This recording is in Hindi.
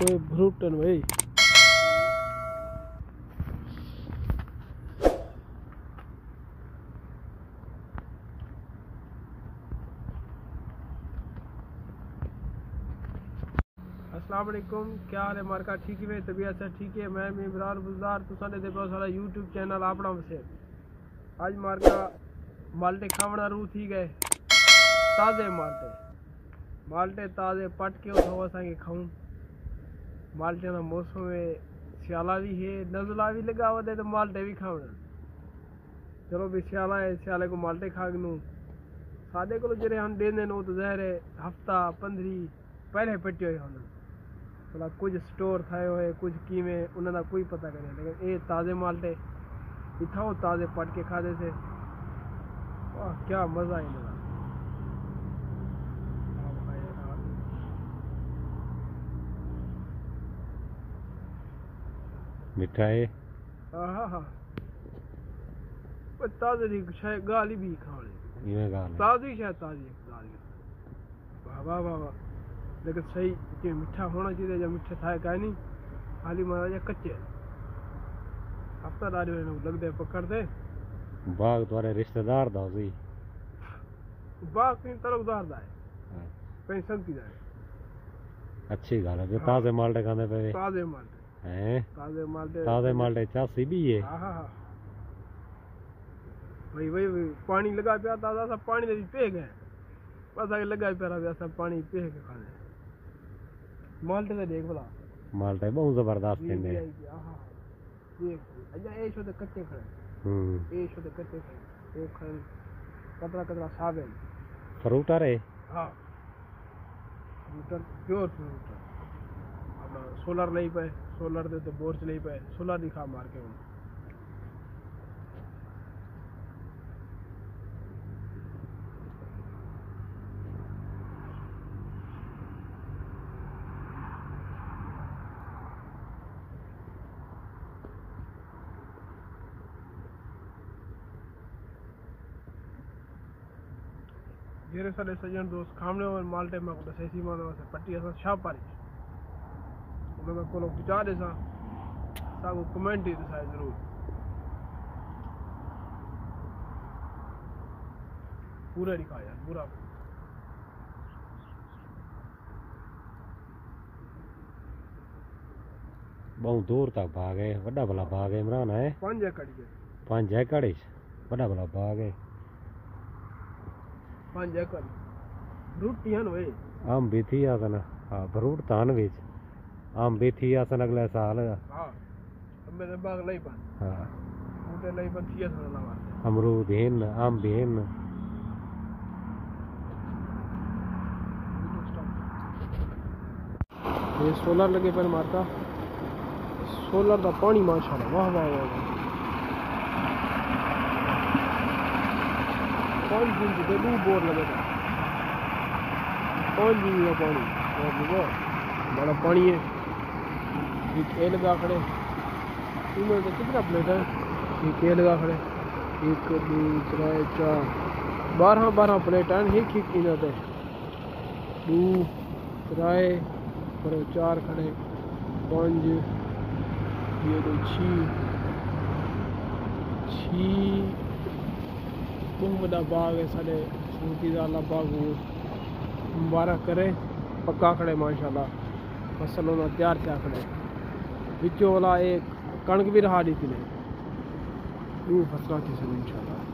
देखो ये भरूटन भाई। अस्सलाम वालेकुम, क्या हाल है मार्का? ठीक है, तबीयत से ठीक है। मैं इमरान बुज़दार, तुसा ने देखो सारा यूट्यूब चैनल अपना वसे। आज मार्का माल्टे खावना रू थी गए, ताज़े माल्टे ताज़े पट के उठाओ असांखे खाऊं। माल्टे ना मौसम में सियाला भी है, नज़ला भी लगा हुआ है, तो माल्टे भी खावना। चलो भी सियाला है, सियाले को माल्टे खा गनू। सादे को जरे हम देने नो तो ज़हर है हफ्ता 15 पहले पट्टियो ही होना। भला कुछ स्टोर थे हुए, कुछ कीमें उन्होंने कोई पता करे, लेकिन ये ताज़े माल्टे इथाओ ताज़े पट के खादे से वाह क्या मज़ा है इनका। मिठा है। हाँ हाँ ताज़े शायद गाली भी खाने ताज़ी शायद ताज़ी वाह वाह वाह वाह। लेकिन सही कि मीठा होना चाहिए, जब मीठे था का नहीं खाली मारा कच्चे हफ्ता दारी लगते पकड़ते। बाग तुम्हारे रिश्तेदार दा सी बाग कहीं तरफदार दा है, कहीं संगती दा है। अच्छी गल है। ताज़े माल्टे खाने पे ताज़े माल्टे हैं, ताज़े माल्टे चासी भी है। हाँ हाँ हाँ वही वही पानी लगा पिया ताज़ा सा पानी दे पे गए बस आगे लगा पिया सब पानी पे के खाने। माल्टे से देख भला माल्टे बहुत जबरदस्त है। हां देख अच्छा ए शो तो कच्चे खड़े ए शो तो कच्चे खड़े एक खड़े कतरा साफ है। फ्रूटर है। हां फ्रूटर प्योर फ्रूटर अपना सोलर नहीं पे सोलर दे तो बोर्ड नहीं पे सोलर दिखा मार के उन जेरे सारे सजन दोस्त खामने और माल्टे में को सही मानो से पट्टी असा छा पारी उनमें को लोग विचार ऐसा सागो कमेंट ही दिखाए जरूर। पूरा दिखाया यार पूरा बहुत दूर तक भाग है। बड़ा भला भाग है इमरान है। 5 एकड़ के 5 एकड़ बड़ा भला भाग है। 5 एकड़ रूटी हन वे आम भी थी आसन। हाँ फ्रूट तान विच आम भी थी आसन अगले साल। हां मेरे बाग नहीं बन। हाँ बूटे नहीं बन थी आसन लगा अमरूद हैं, आम भी हैं। ये सोलर लगे पर मारता सोलर का पानी माशाल्लाह वाह वाह वाह 5 दिन के दो बोर लगे था 5 दिन का पानी और देखो बड़ा पानी है। ये के लगा खड़े इनमें तो कितना प्लेट है। ये के लगा खड़े 1 2 3 4 12 प्लेट हैं। एक इन्होंने 2 3 4 खड़े 5 ये तो 6 बहुत बड़ा बाग है साढ़े सूती वाला बाग मुबारक करे पक्का खड़े माशाल्लाह फसल होना तैयार क्या खड़े बिचो वाला एक कणक भी रहा दी थी 2 फसलों की सब इंशाल्लाह।